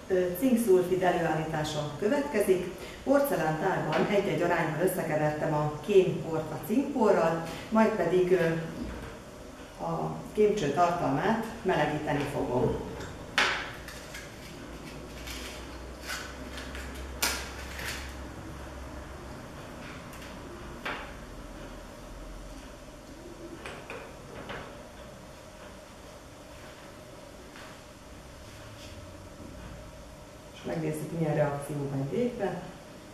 Cink-szulfid előállítása következik. Porcelántálban egy-egy arányban összekevertem a kémport a cinkporral, majd pedig a kémcső tartalmát melegíteni fogom. Megnézzük, milyen reakció megy végbe.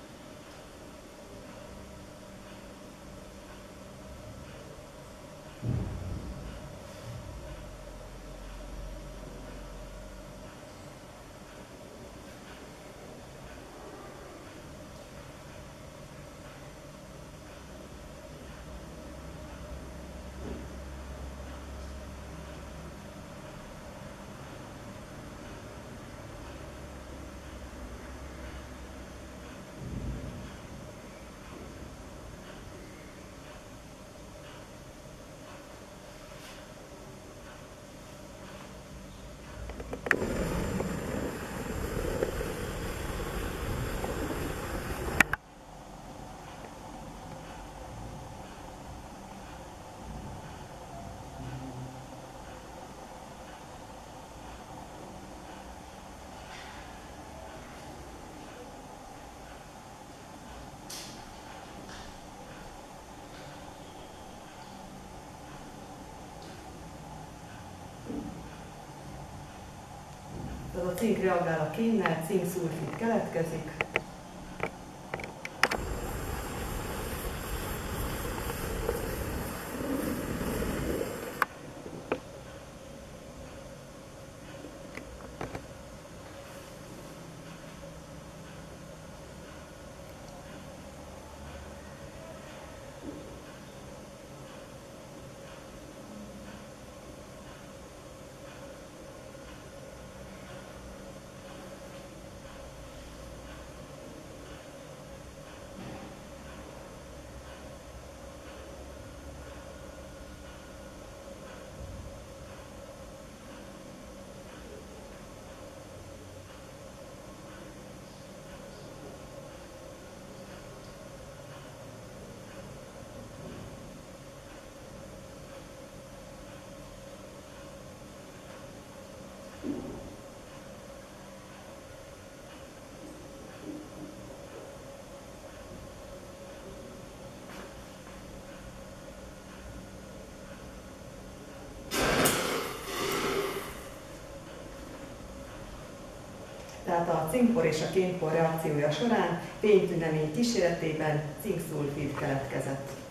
A cink reagál a kénnel, cink-szulfid keletkezik. Tehát a cinkpor és a kémpor reakciója során fénytünemény kíséretében cink-szulfid keletkezett.